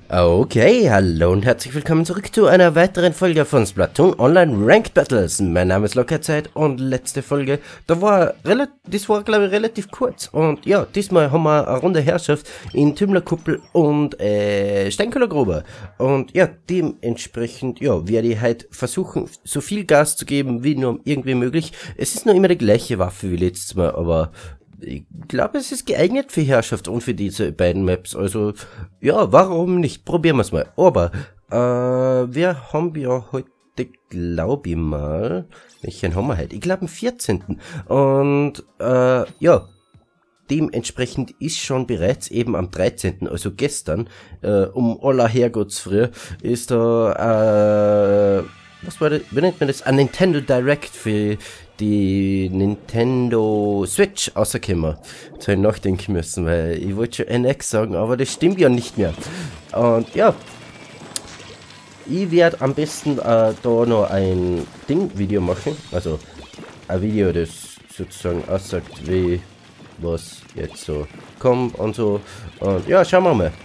Okay, hallo und herzlich willkommen zurück zu einer weiteren Folge von Splatoon Online Ranked Battles. Mein Name ist Lockerzeit und letzte Folge, das war glaube ich relativ kurz. Und ja, diesmal haben wir eine Runde Herrschaft in Tümmlerkuppel und Steinkohlergruber. Und ja, dementsprechend, ja, werde ich halt versuchen, so viel Gas zu geben, wie nur irgendwie möglich. Es ist nur immer die gleiche Waffe wie letztes Mal, aber ich glaube, es ist geeignet für Herrschaft und für diese beiden Maps. Also, ja, warum nicht? Probieren wir es mal. Aber, wir haben ja heute, glaube ich mal, welchen haben wir heute? Ich glaube, am 14. Und, ja, dementsprechend ist schon bereits eben am 13., also gestern, um aller Herrgottsfrüh, ist da, was war das, wie nennt man das? Ein Nintendo Direct für die Nintendo Switch rausgekommen. Jetzt habe ich nachdenken müssen, weil ich wollte schon NX sagen, aber das stimmt ja nicht mehr. Und ja, ich werde am besten da noch ein Video machen, also ein Video, das sozusagen aussagt, wie was jetzt so kommt und so. Und ja, schauen wir mal.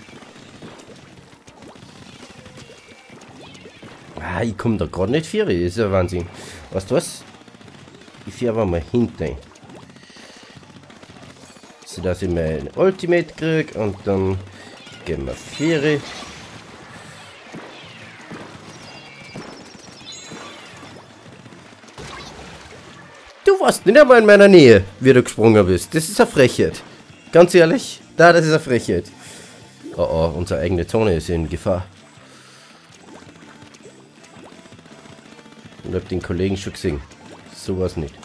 Ah, ich komme da gerade nicht für, das ist ja Wahnsinn. Weißt du was? Ich fahre mal hinten. So dass ich mein Ultimate kriege und dann gehen wir Fähre. Du warst nicht einmal in meiner Nähe, wie du gesprungen bist. Das ist eine Frechheit. Ganz ehrlich, das ist eine Frechheit. Oh oh, unsere eigene Zone ist in Gefahr. Ich hab den Kollegen schon gesehen. Sowas nicht.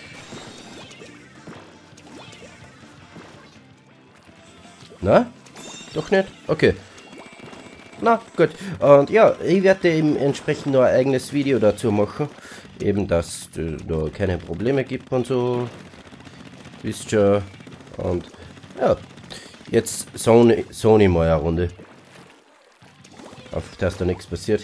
Na? Doch nicht? Okay. Na, gut. Und ja, ich werde eben entsprechend noch ein eigenes Video dazu machen. Eben, dass es da keine Probleme gibt und so. Wisst ihr. Und ja. Jetzt Sony mal eine Runde. Einfach, dass da nichts passiert.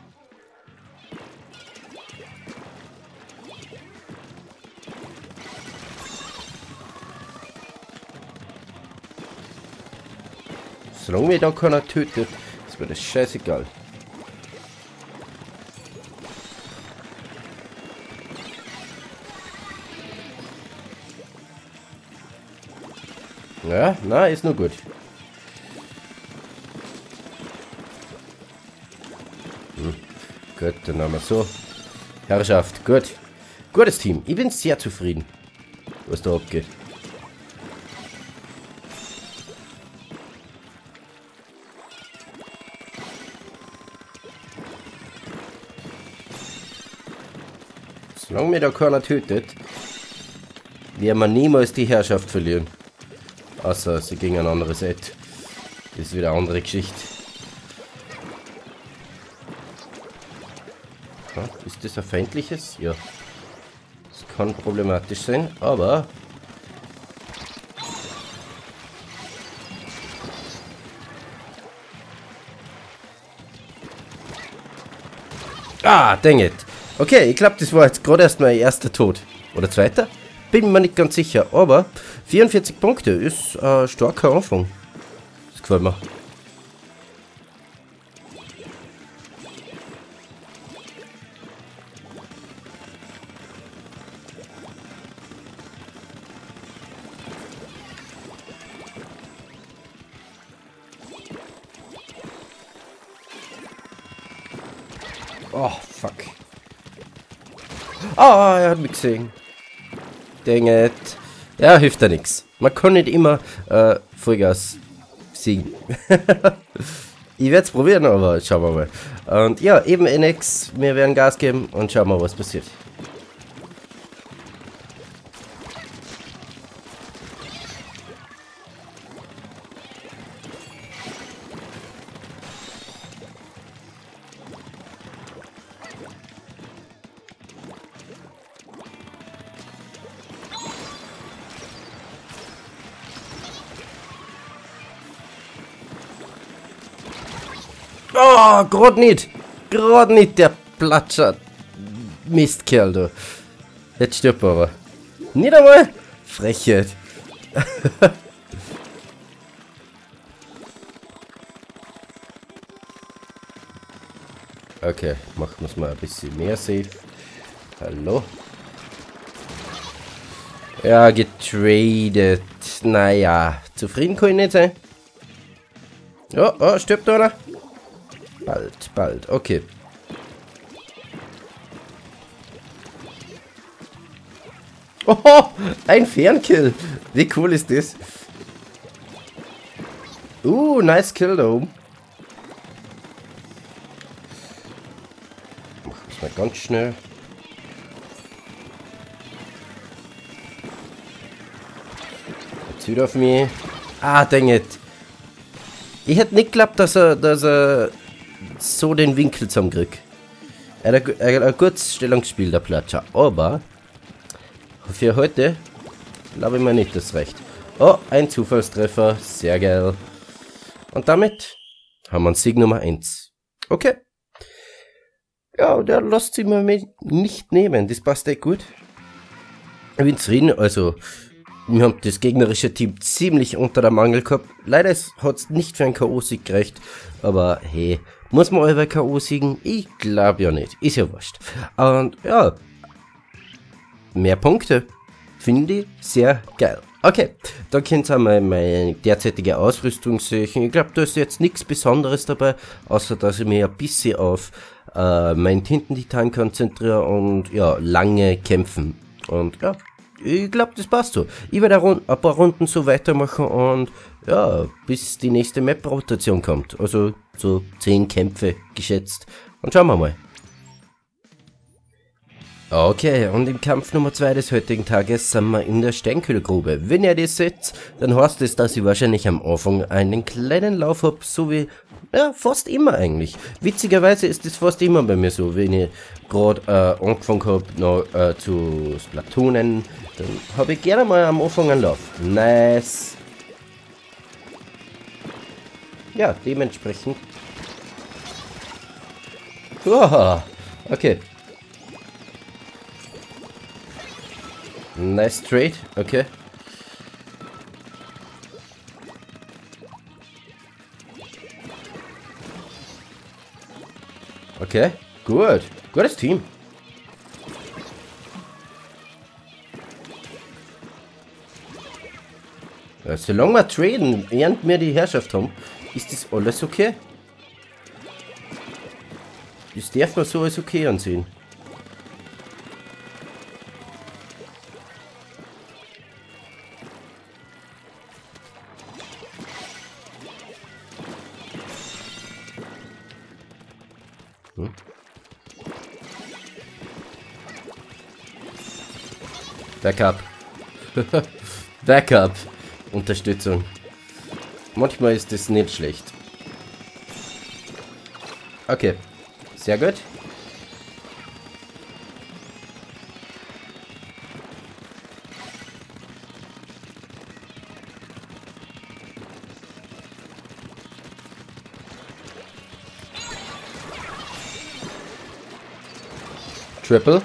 Solange mich da keiner tötet, ist mir das scheißegal. Ja, na, ist nur gut. Gut, dann haben wir so. Herrschaft, gut. Gutes Team. Ich bin sehr zufrieden, was da abgeht. Solange mir da keiner tötet, werden wir niemals die Herrschaft verlieren. Außer sie gegen ein anderes Set. Das ist wieder eine andere Geschichte. Ja, ist das ein feindliches? Ja. Das kann problematisch sein, aber... Ah, dang it. Okay, ich glaube, das war jetzt gerade erst mein erster Tod. Oder zweiter? Bin mir nicht ganz sicher. Aber 44 Punkte ist ein starker Anfang. Das gefällt mir. Oh, fuck. Ah, er hat mich gesehen. Dang it. Ja, hilft ja nichts. Man kann nicht immer Vollgas siegen. Ich werde es probieren, aber schauen wir mal. Und ja, eben NX. Wir werden Gas geben und schauen wir, was passiert. Oh, gerade nicht. Gerade nicht, der Platscher. Mistkerl, du. Jetzt stirbt er aber. Nicht einmal. Frechheit. Okay, machen wir es mal ein bisschen mehr safe. Hallo? Ja, getradet. Naja, zufrieden kann ich nicht sein. Oh, oh, stirbt einer? Bald, bald, okay. Oh, ein Fernkill. Wie cool ist das? Nice Kill da oben. Machen wir es mal ganz schnell. Jetzt wieder auf mich. Ah, dang it. Ich hätte nicht geglaubt, dass er so den Winkel zusammenkriegt. Er hat ein gutes Stellungsspiel, der Platscher. Aber für heute glaube ich mir nicht das recht. Oh, ein Zufallstreffer. Sehr geil. Und damit haben wir einen Sieg Nummer 1. Okay. Ja, der lässt sich mir nicht nehmen. Das passt echt gut. Ich bin zufrieden. Also, wir haben das gegnerische Team ziemlich unter der Mangel gehabt. Leider hat es nicht für einen K.O.-Sieg gereicht. Aber hey, muss man eure K.O. siegen? Ich glaube ja nicht. Ist ja wurscht. Und ja, mehr Punkte. Finde ich sehr geil. Okay, da könnt ihr mal meine derzeitige Ausrüstung sehen. Ich glaube, da ist jetzt nichts Besonderes dabei, außer dass ich mich ein bisschen auf meinen Tintentitan konzentriere und ja, lange kämpfen. Und ja, ich glaube, das passt so. Ich werde ein paar Runden so weitermachen und ja, bis die nächste Map-Rotation kommt. Also so 10 Kämpfe geschätzt. Und schauen wir mal. Okay, und im Kampf Nummer 2 des heutigen Tages sind wir in der Steinkühlgrube. Wenn ihr das seht, dann heißt es, dass ich wahrscheinlich am Anfang einen kleinen Lauf habe, so wie, ja, fast immer eigentlich. Witzigerweise ist das fast immer bei mir so, wenn ich gerade angefangen habe noch zu Splatoonen, dann habe ich gerne mal am Anfang einen Lauf. Nice. Ja, dementsprechend. Wow, okay. Nice trade, okay. Okay, gut. Gutes Team. Ja, solange wir traden, während wir die Herrschaft haben, ist das alles okay. Das darf man so als okay ansehen. Backup. Backup. Unterstützung. Manchmal ist das nicht schlecht. Okay. Sehr gut. Triple.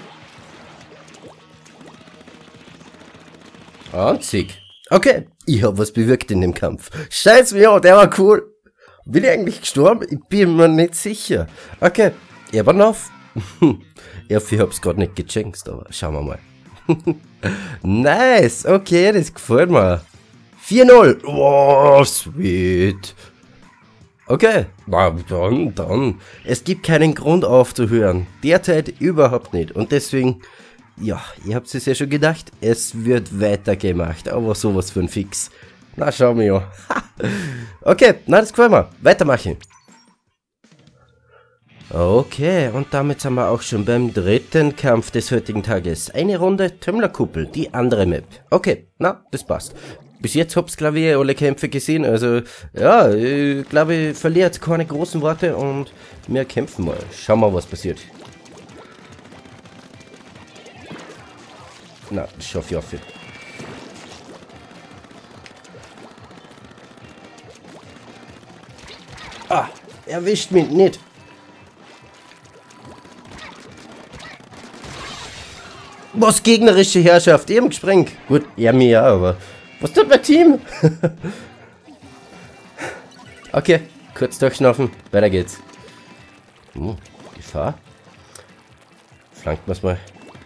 Und Sieg. Okay, ich habe was bewirkt in dem Kampf. Scheiß mir, ja, der war cool. Bin ich eigentlich gestorben? Ich bin mir nicht sicher. Okay, Ebernoff. Ich hab's gerade nicht gecheckt, aber schauen wir mal. Nice, okay, das gefällt mir. 4-0. Wow, sweet. Okay, na, dann. Es gibt keinen Grund aufzuhören. Derzeit überhaupt nicht. Und deswegen, ja, ihr habt es ja schon gedacht, es wird weitergemacht. Aber sowas für ein Fix. Na, schauen wir ja. Okay, na, das gefällt mir. Weitermachen. Okay, und damit sind wir auch schon beim dritten Kampf des heutigen Tages. Eine Runde Tümmlerkuppel, die andere Map. Okay, na, das passt. Bis jetzt hab's, glaube ich, alle Kämpfe gesehen, also, ja, ich glaube, ich verliere jetzt keine großen Worte und wir kämpfen mal. Schauen wir, was passiert. Na, das schaffe ich auch viel. Ah, erwischt mich nicht. Was gegnerische Herrschaft, eben gesprengt. Gut, er mir ja, aber was tut mein Team? Okay, kurz durchschnaufen, weiter geht's. Die So. Flanken wir es mal.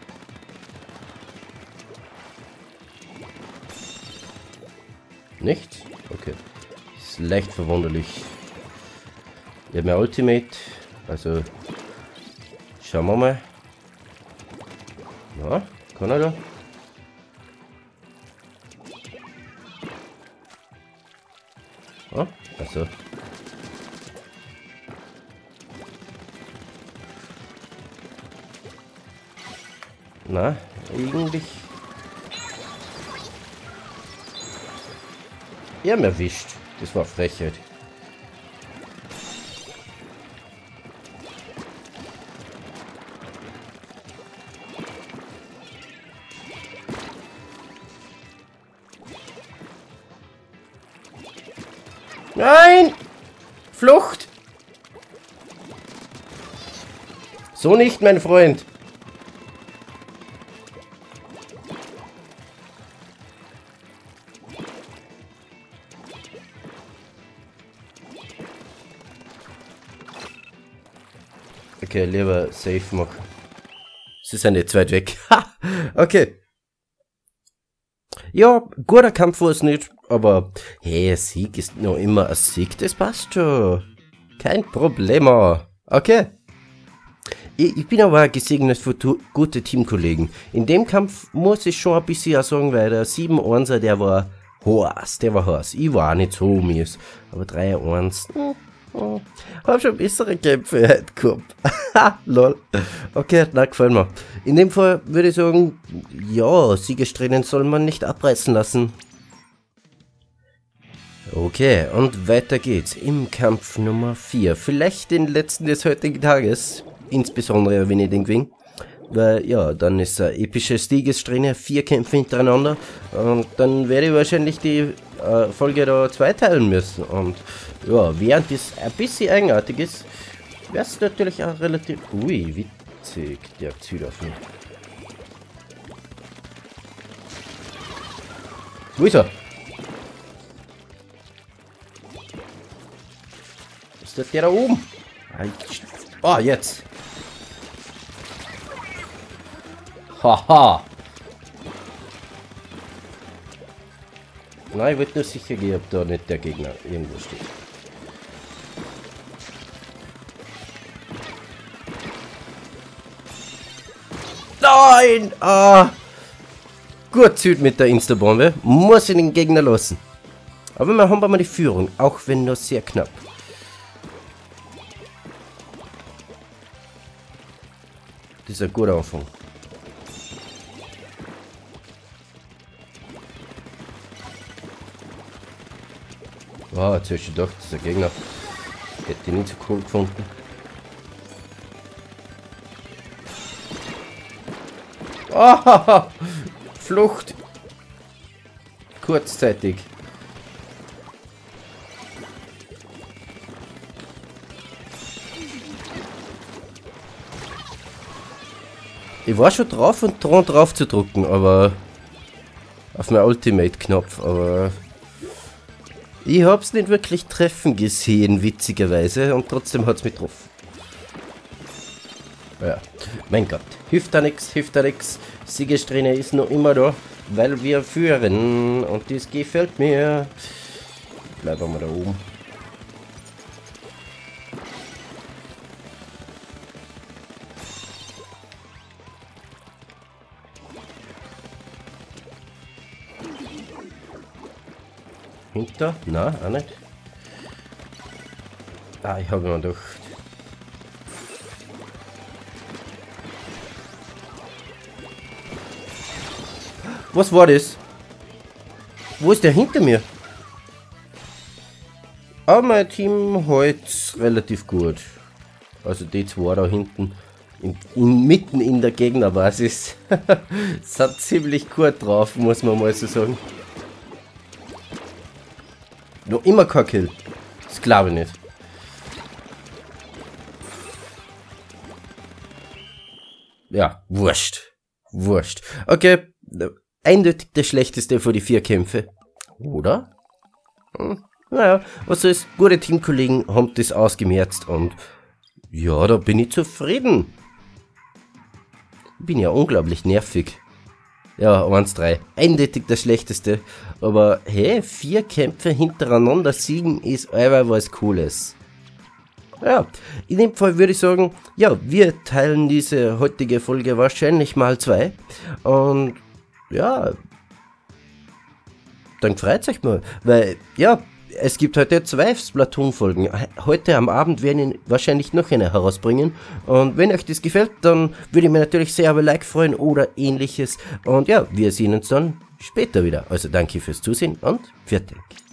Nichts? Okay. Ist leicht verwunderlich. Ich habe mein Ultimate. Also. Schauen wir mal. Ja, kann er da? Ja, also. Na, eigentlich. Ja, mir erwischt. Das war Frechheit. Nein! Flucht! So nicht, mein Freund. Okay, lieber safe machen. Sie sind jetzt weit weg. Ha! Okay. Ja, guter Kampf war es nicht, aber hey, ein Sieg ist noch immer ein Sieg, das passt schon. Kein Problem. Okay. Ich bin aber ein gesegnet für gute Teamkollegen. In dem Kampf muss ich schon ein bisschen auch sagen, weil der 7-1er, der war heiß. Ich war auch nicht so mies. Aber 3-1, hab schon bessere Kämpfe heute gehabt. Lol. Okay, na, gefallen mir. In dem Fall würde ich sagen, ja, Siegessträhnen soll man nicht abreißen lassen. Okay, und weiter geht's im Kampf Nummer 4. Vielleicht den letzten des heutigen Tages. Insbesondere wenn ich den gewinne. Weil, ja, dann ist eine epische Siegessträhne, 4 Kämpfe hintereinander. Und dann werde ich wahrscheinlich die Folge da zweiteilen müssen. Und ja, während das ein bisschen eigenartig ist, wäre es natürlich auch relativ... Ui, witzig, der zieht auf mich. Wo ist er? Ist das der da oben? Ah, jetzt. Haha. Nein, ich wollte nur sicher gehen, ob da nicht der Gegner irgendwo steht. Nein! Ah! Gut Süd mit der Instabombe. Muss ich den Gegner lassen. Aber wir haben mal die Führung, auch wenn nur sehr knapp. Das ist ein guter Anfang. Oh, jetzt habe ich gedacht, das ist ein Gegner. Hätte ich nicht so cool gefunden. Oh, Flucht. Kurzzeitig. Ich war schon drauf und dran drauf zu drücken, aber auf mein Ultimate-Knopf, aber ich hab's nicht wirklich treffen gesehen, witzigerweise, und trotzdem hat's mich getroffen. Ja, mein Gott, hilft da nix, Siegessträhne ist noch immer da, weil wir führen und das gefällt mir. Bleiben wir da oben. Hinter? Na, auch nicht. Ah, ich habe mir gedacht. Was war das? Wo ist der hinter mir? Aber mein Team hält relativ gut. Also die zwei da hinten, mitten in der Gegnerbasis, sind ziemlich gut drauf, muss man mal so sagen. Noch immer kein Kill. Das glaube ich nicht. Ja, wurscht. Okay, eindeutig der schlechteste von die 4 Kämpfe. Oder? Naja, was soll's. Gute Teamkollegen haben das ausgemerzt und Ja, da bin ich zufrieden. Ich bin ja unglaublich nervig. Ja, 1-3. Eindeutig das Schlechteste. Aber hey, 4 Kämpfe hintereinander siegen ist einfach was Cooles. Ja, in dem Fall würde ich sagen, ja, wir teilen diese heutige Folge wahrscheinlich mal 2. Und ja, dann freut euch mal, weil ja, es gibt heute 2 Splatoon-Folgen. Heute am Abend werden wir wahrscheinlich noch eine herausbringen. Und wenn euch das gefällt, dann würde ich mir natürlich sehr über Like freuen oder ähnliches. Und ja, wir sehen uns dann später wieder. Also danke fürs Zusehen und fertig.